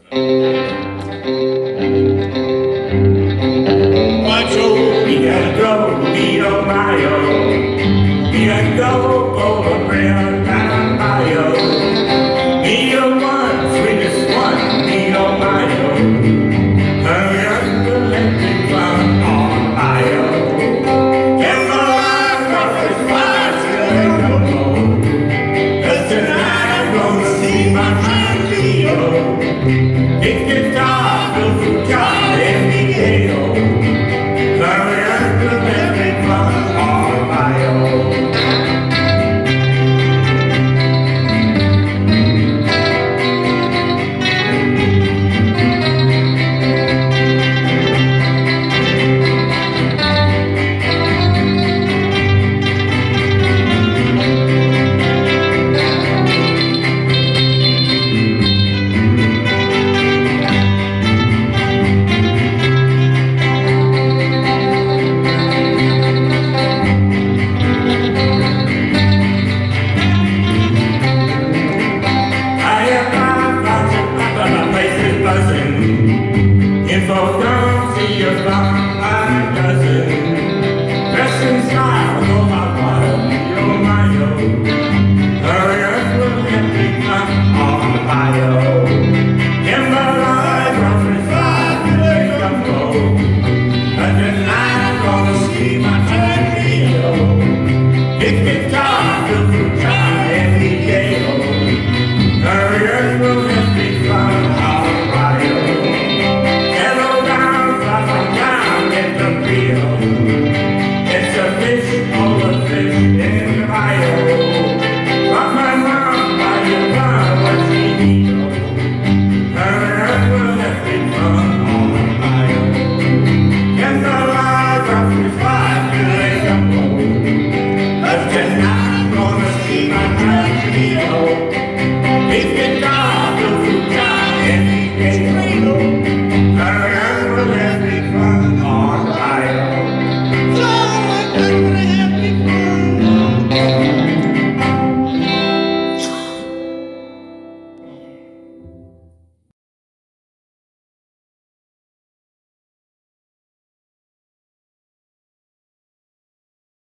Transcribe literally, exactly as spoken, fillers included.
Macho, me and go, me oh my oh, me and go over bread and mayo. Me oh one, sweetest one, me oh my oh, hurry up and let me run on my oh. Get my life off this fire till they no more, 'cause tonight I'm gonna see my friend Leo. It gets dark, the food jar, every day oh. Hurry up and let me run on my own. If I come see you from my cousin, dress in style, go my water, you're my yo. Hurry up, we'll let me come on the bio. Timberline, rough and fly, till they come home. But tonight I'm gonna ski my